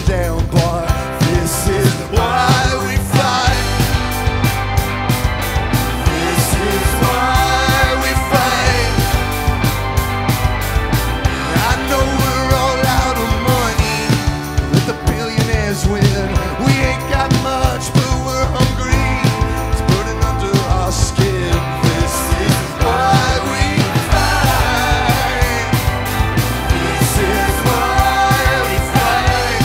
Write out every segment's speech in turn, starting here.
down, but this is why we fight. This is why we fight. I know we're all out of money, let the billionaires win. We ain't got much, but we're hungry. It's burning under our skin. This is why we fight. This is why we fight.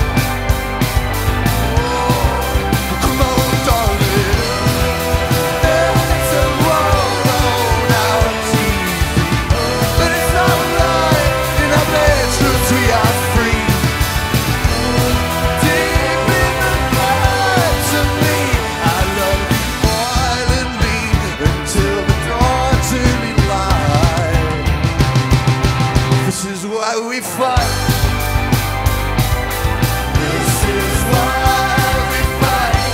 Oh, come on, darling. There's a world on our TV, but it's not right. In our bedrooms we are free. Deep in the nights of me, I love you violently until the dawn's early light. This is why we fight. This is why we fight.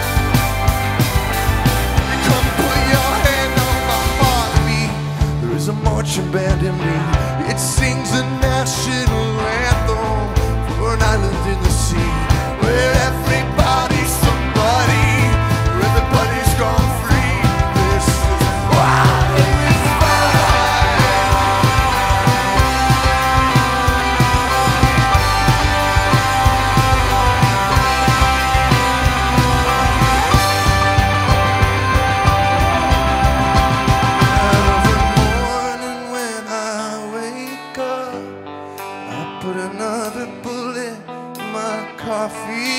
Come put your hand on my heartbeat. There is a marching band in me. It sings a national anthem for an island in the sea, where everybody's somebody, where everybody's gone free. This is why we fight. Every morning when I wake up, I put another bullet in my coffee